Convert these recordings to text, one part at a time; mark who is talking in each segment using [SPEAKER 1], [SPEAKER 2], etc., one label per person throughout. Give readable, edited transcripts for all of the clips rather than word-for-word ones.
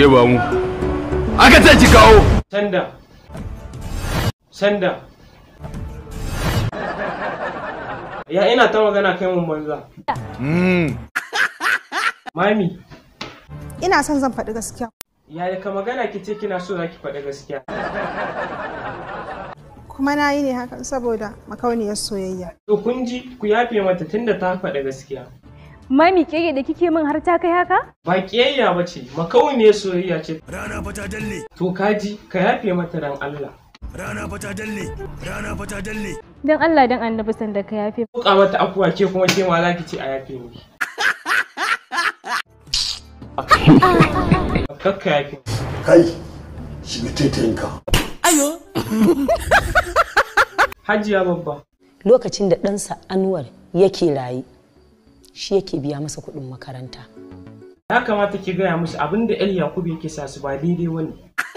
[SPEAKER 1] ke ba mu. Aka ce ki kawo.
[SPEAKER 2] Sanda. Ya ina ta magana kai mun banza. Mami.
[SPEAKER 3] Ina son zan faɗi gaskiya.
[SPEAKER 2] Ya ka magana ki ce kina so zaki faɗi gaskiya.
[SPEAKER 3] Kuma na yi ne hakan saboda makauniyar soyayya.
[SPEAKER 2] To kun ji ku yafe mata tunda ta faɗi gaskiya.
[SPEAKER 4] Mami kiyayya da kike min har ta kai haka?
[SPEAKER 2] Ba kiyayya ba ce, makauniyar soyayya ce.
[SPEAKER 5] Rana fata dalle.
[SPEAKER 2] To kaji ka yafe mata dan Allah.
[SPEAKER 5] Rana fata dalle.
[SPEAKER 4] Dan Allah dan Annabi sanda ka yafe.
[SPEAKER 2] Kuka mata afuwa ke kuma ke ma zaki ce a yafe miki. Kakka yafe.
[SPEAKER 6] Kai, shi mutuntinka.
[SPEAKER 5] Ayo.
[SPEAKER 2] Hajiya babba.
[SPEAKER 7] Lokacin da ɗansa Anwar yake raye, shi yake biya masa kuɗin makaranta.
[SPEAKER 2] Ya kamata ki gaya musu abinda El Yakubu yake sa su ba daidai wani.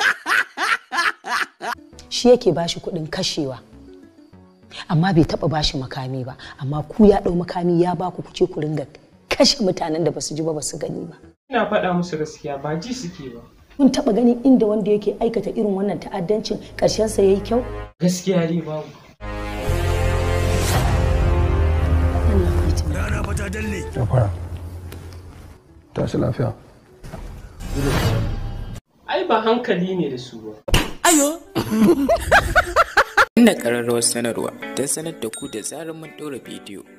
[SPEAKER 7] Shi yake bashi kuɗin kashewa. Amma bai taɓa bashi makami ba, amma ku ya ɗau makami ya ba ku kuce ku ringa kashe mutanen da basu ji ba basu gani ba.
[SPEAKER 2] Ina faɗa musu gaskiya ba ji suke ba.
[SPEAKER 7] Kun taɓa ganin inda wanda yake aikata irin wannan ta'addancin ƙarshensa yayi kyau?
[SPEAKER 2] Gaskiya dai babu.
[SPEAKER 5] Rana fata dalle.
[SPEAKER 6] Jafara. Tashi lafiya.
[SPEAKER 2] Ai ba hankali ne da su ba.
[SPEAKER 5] Ayo.
[SPEAKER 8] Inda ƙararrawar sanarwa don sanar da ku da zarar mun ɗora bidiyo.